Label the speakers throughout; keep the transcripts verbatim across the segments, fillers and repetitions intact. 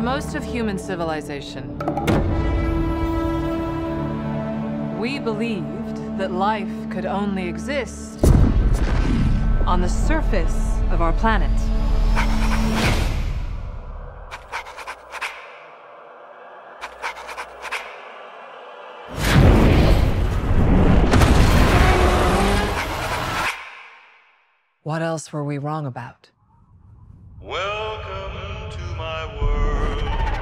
Speaker 1: most of human civilization, we believed that life could only exist on the surface of our planet. What else were we wrong about?
Speaker 2: Welcome to my world.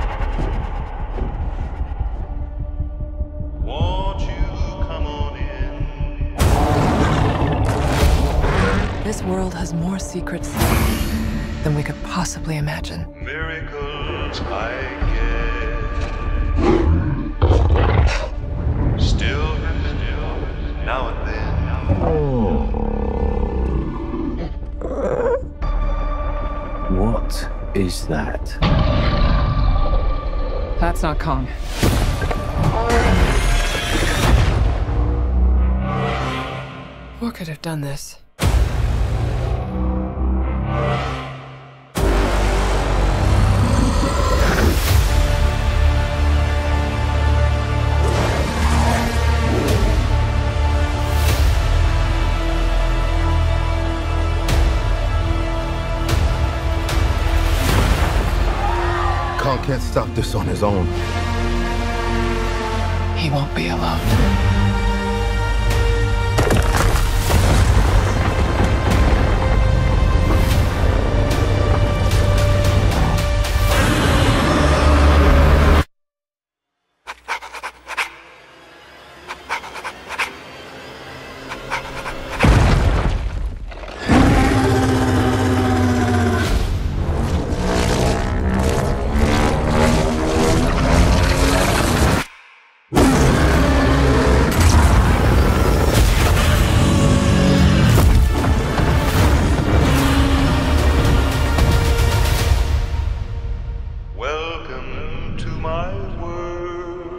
Speaker 2: Won't you come on in?
Speaker 1: This world has more secrets than we could possibly imagine.
Speaker 2: Miracles I get. Still happen now and then.
Speaker 3: What is that?
Speaker 1: That's not Kong. What could have done this?
Speaker 4: Kong can't stop this on his own.
Speaker 1: He won't be alone.
Speaker 2: Welcome to my world.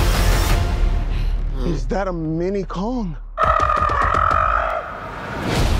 Speaker 4: Is that a mini Kong?